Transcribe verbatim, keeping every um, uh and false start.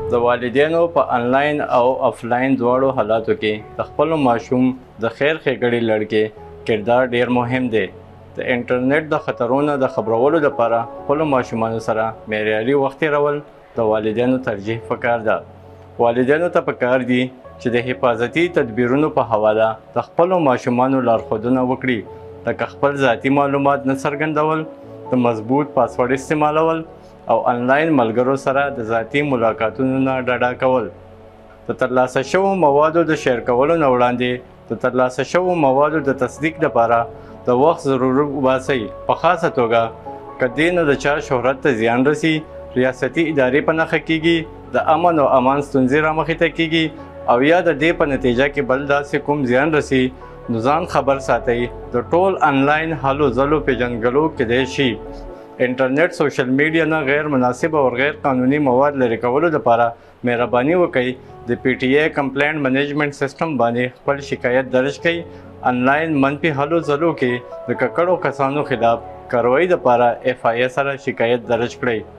د والدینو په انلاین او افلاین دواړو حالاتو کې د خپل ماشوم د خیر ښېګړې لړ کردار ډیر مهم دی. د انټرنیټ د خطرونو د خبرولو لپاره خپلو ماشومانو سره معیاري وخت تېرول د والدینو ترجیح پکار ده. والدینو ته پکار دي چې د حفاظتي تدبیرونو په حواله د خپلو ماشومانو لارښودونه وکړي، لکه خپل ذاتي معلومات نه څرګندول، د مضبوط پاسورډ استعمالول او انلاین ملګرو سره د ذاتي ملاقاتونو نه ډډه کول. د ترلاسه شوو موادو د شیر کولو نه وړاندې د ترلاسه شوو موادو د تصدیق لپاره د وخت ضرورت وباسئ. په خاصه توګه که دې نه د چا شهرت ته زیان رسي، ریاستي ادارې په نښه کیږي، د امن او امان ستونزې رامخې ته کیږي او یا د دې په نتیجه کې بل داسې کوم زیان رسي، نو ځان خبر ساتئ. د ټول انلاین هلو ځلو پیژنګلو کیدای شي. انټرنیټ، سوشل میډیا نه غیر مناسب او غیر قانوني مواد لرې کولو لپاره مهرباني وکړئ د پی ټي ای کمپلینټ منیجمنټ سیسټم باندې خپل شکایت درج کړئ. انلاین منفي هلو ځلو کې د ککړو کسانو خلاف کاروایی لپاره اف آی اے سره شکایت درج کړئ.